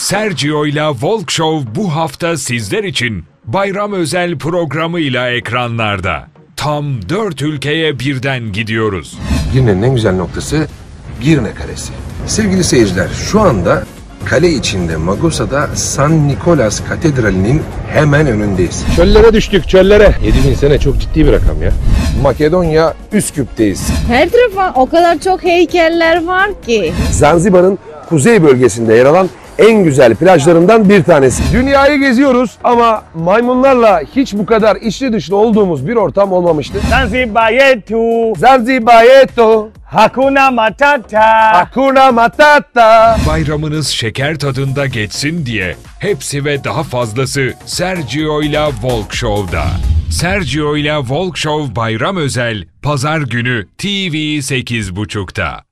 Sergio ile Walk Show bu hafta sizler için bayram özel programıyla ekranlarda. Tam 4 ülkeye birden gidiyoruz. Girne'nin en güzel noktası Girne Kalesi. Sevgili seyirciler, şu anda kale içinde Magosa'da San Nicolas Katedrali'nin hemen önündeyiz. Çöllere düştük, çöllere. 7000 sene çok ciddi bir rakam ya. Makedonya, Üsküp'teyiz. Her tarafa o kadar çok heykeller var ki. Zanzibar'ın kuzey bölgesinde yer alan en güzel plajlarından bir tanesi. Dünyayı geziyoruz ama maymunlarla hiç bu kadar içli dışlı olduğumuz bir ortam olmamıştı. Zanzibar yetu, Zanzibar yetu, Hakuna Matata. Hakuna Matata. Bayramınız şeker tadında geçsin diye hepsi ve daha fazlası Sergio ile Walk Show'da. Sergio ile Walk Show bayram özel Pazar günü TV 8.30'da.